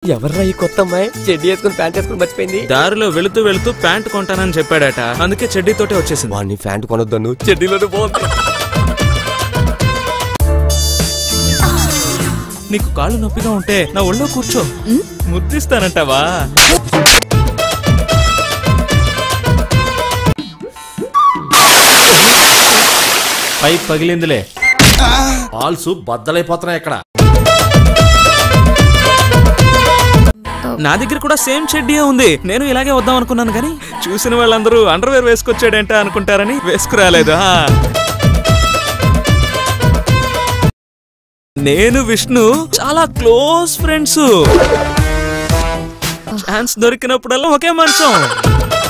ఎవర్రా ఈ కొత్త అమ్మాయి చెడ్డీ వేసుకుని ప్యాంట్ వేసుకుని మర్చిపోయింది? దారిలో వెళుతూ వెళుతూ ప్యాంట్ కొంటానని చెప్పాడట, అందుకే చెడ్డీతోటే వచ్చేసింది. వాడిని ప్యాంట్ కొనొద్దాను, చెడ్డీలోనే బాగుంది. నీకు కాళ్ళు నొప్పిగా ఉంటే నా ఒళ్ళో కూర్చో, ముద్దిస్తానంటావా? పైప్ పగిలిందిలే, ఆల్సు బద్దలైపోతున్నాయి ఇక్కడ. నా దగ్గర కూడా సేమ్ చెడ్డీ ఉంది. నేను ఇలాగే వద్దాం అనుకున్నాను కానీ చూసిన వాళ్ళందరూ అండర్వేర్ వేసుకొచ్చాడంట అనుకుంటారని వేసుకురాలేదు. నేను విష్ణు చాలా క్లోజ్ ఫ్రెండ్స్. ఛాన్స్ దొరికినప్పుడల్లా ఒకే మంచం.